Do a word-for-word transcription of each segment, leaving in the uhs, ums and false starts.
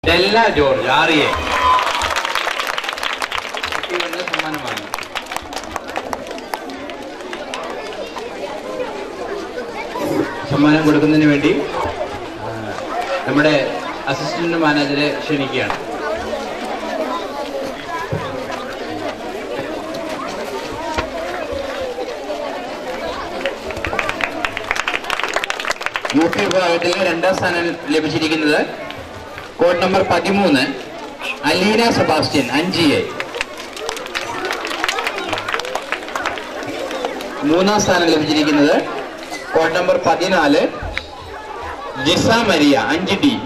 ഡെല്ല George ആറിയെ സമ്മാനമാണ്. സമ്മാനം കൊടുക്കുന്നതിന് വേണ്ടി നമ്മുടെ അസിസ്റ്റന്റ് മാനേജറെ ക്ഷണിക്കുകയാണ്. യു പി വിഭാഗത്തിൽ രണ്ടാം സ്ഥാനം ലഭിച്ചിരിക്കുന്നത് കോഡ് നമ്പർ പതിമൂന്ന് അലീന സെബാസ്റ്റ്യൻ അഞ്ചിയെ. മൂന്നാം സ്ഥാനം ലഭിച്ചിരിക്കുന്നത് കോഡ് നമ്പർ പതിനാല് ജിസ മരിയ അഞ്ച് ഡി.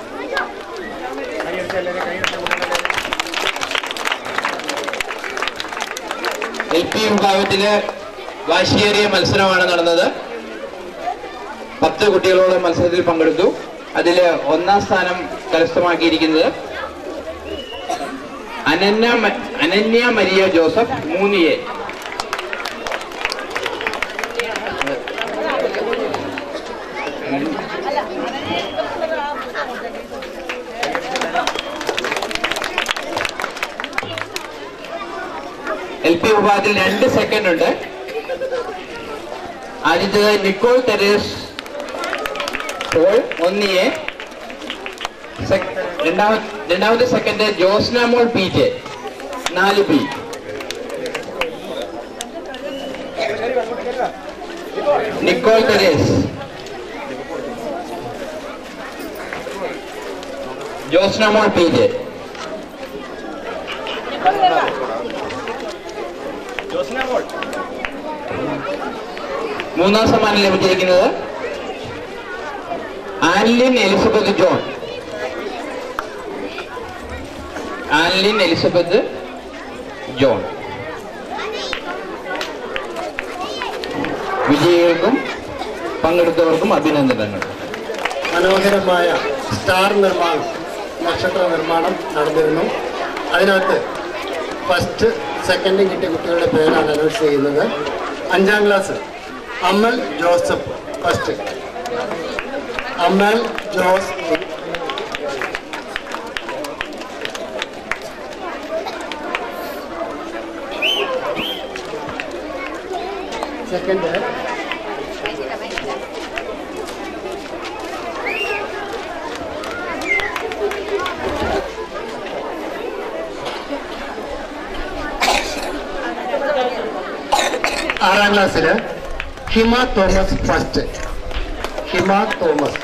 എൽ പി വിഭാഗത്തില് വാശിയേറിയ മത്സരമാണ് നടന്നത്. പത്ത് കുട്ടികളോട് മത്സരത്തിൽ പങ്കെടുത്തു. അതിൽ ഒന്നാം സ്ഥാനം കരസ്ഥമാക്കിയിരിക്കുന്നത് അനന്യ അനന്യ മരിയ ജോസഫ് മൂന്നിയെ. എൽ പി വിഭാഗത്തിൽ രണ്ട് സെക്കൻഡ് ഉണ്ട്. ആദ്യത്തേത് നിക്കോൾ തെരേസ് പോൾ ഒന്നിയെ. രണ്ടാമത്തെ സെക്കൻഡ് ജോസ്നാമോൾ പി ജെ നാല് B. Nicole Therese, Josnamol P J. മൂന്നാം സമ്മാനം ലഭിച്ചിരിക്കുന്നത് Anlin Elizabeth John. Anlin Elizabeth John. വിജയികൾക്കും പങ്കെടുത്തവർക്കും അഭിനന്ദനങ്ങൾ. മനോഹരമായ സ്റ്റാർ നിർമ്മാണം, നക്ഷത്ര നിർമ്മാണം നടന്നിരുന്നു. അതിനകത്ത് ഫസ്റ്റ് സെക്കൻഡും കിട്ടിയ കുട്ടികളുടെ പേരാണ് അനൗൺസ് ചെയ്യുന്നത്. അഞ്ചാം class Amal Joseph first. Amal Jose. Second ആറാം ക്ലാസ്സില് Hima Thomas first. Hima Thomas.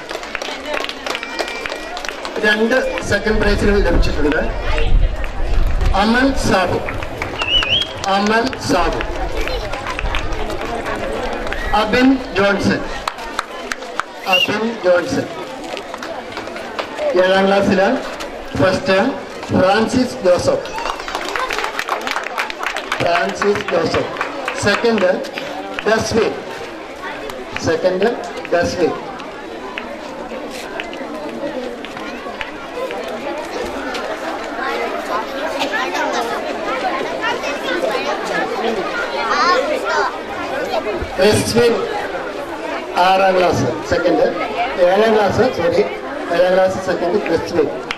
രണ്ട് സെക്കൻഡ് പ്രൈസുകൾ ലഭിച്ചിട്ടുണ്ട്. അമൽ സാബു. അമൽ സാബു. അബിൻ ജോൺസൺ. അബിൻ ജോൺസൺ. ഏഴാം ക്ലാസ്സില് first Francis Joseph. Francis Joseph. Second Daswin. Second Daswin. Daswin ആറാം ക്ലാസ് സെക്കൻഡ്. ഏഴാം ക്ലാസ് സോറി ഏഴാം ക്ലാസ് സെക്കൻഡ് ഡസ്വിൻ.